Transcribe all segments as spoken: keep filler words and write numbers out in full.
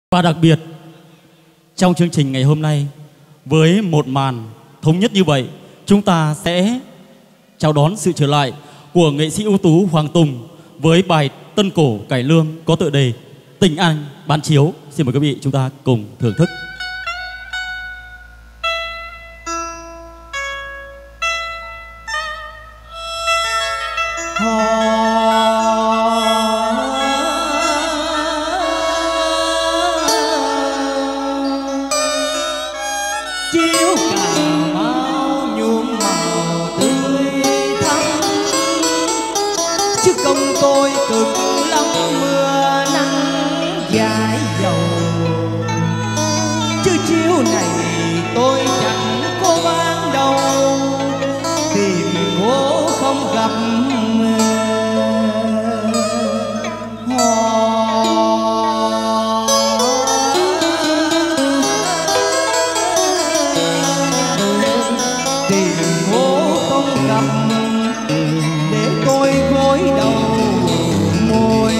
Và đặc biệt trong chương trình ngày hôm nay, với một màn thống nhất như vậy, chúng ta sẽ chào đón sự trở lại của nghệ sĩ ưu tú Hoàng Tùng với bài tân cổ cải lương có tựa đề Tình Anh Bán Chiếu. Xin mời quý vị chúng ta cùng thưởng thức. Chiếu Cà Mau nhuộm màu tươi thắm, chứ công tôi cực lắm mưa nắng dài dầu. Chứ chiếu này tôi chẳng có ban đầu, tìm gỗ không gặp để tôi gối đầu ngồi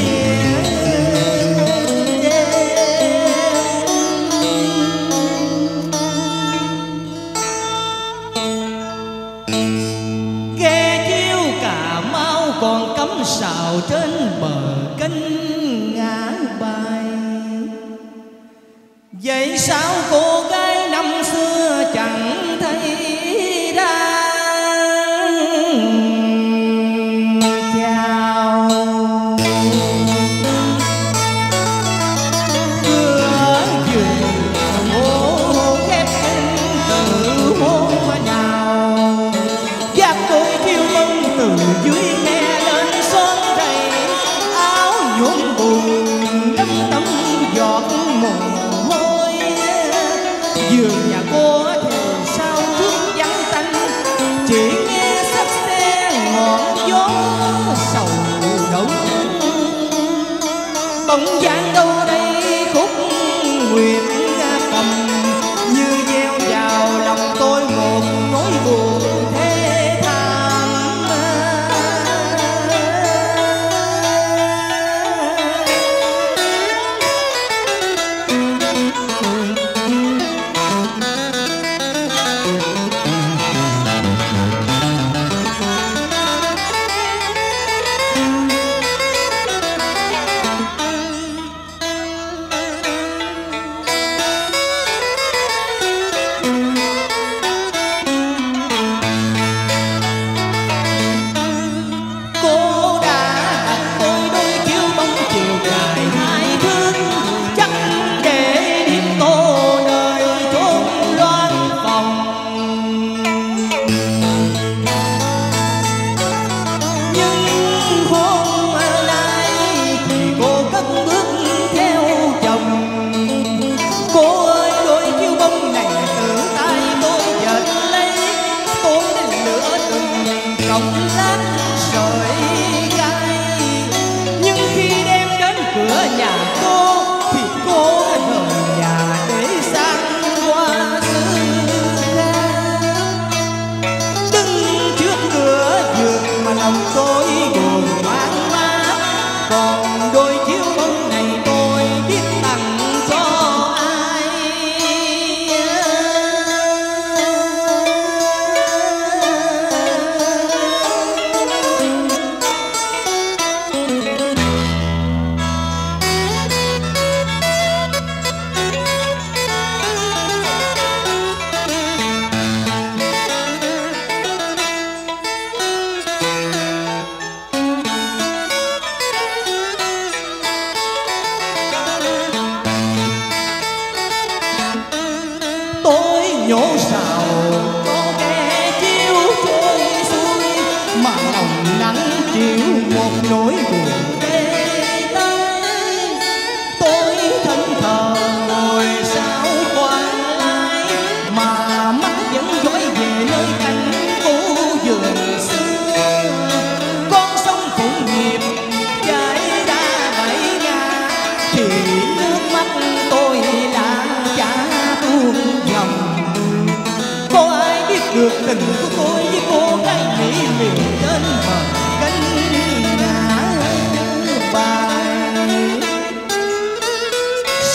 ghe chiếu Cà Mau còn cắm sào trên bờ kênh ngã bài. Vậy sao cô gái năm xưa chẳng thấy dưới nghe lên xóm đầy áo nhuộm buồn đắm tấm giọt mồ hôi. Giường nhà cô thì sao trước vắng tanh, chỉ nghe sắp xe ngọn gió sầu động. Bỗng dáng đâu đây khúc nguyệt cầm, như gieo vào lòng tôi một nỗi buồn thế than.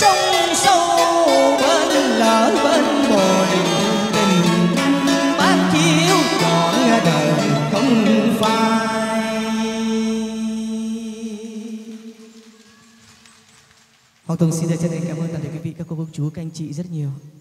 sông sâu bên lỡ bên bồi, tình bác chiếu trọn đời không phai. Hoàng Tùng xin được chân thành cảm ơn toàn thể quý vị, các cô, các chú, các anh chị rất nhiều.